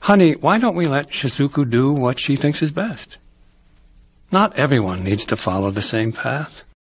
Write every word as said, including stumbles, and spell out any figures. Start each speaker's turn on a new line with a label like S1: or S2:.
S1: Honey, why don't we let Shizuku do what she thinks is best? Not everyone needs to follow the same path.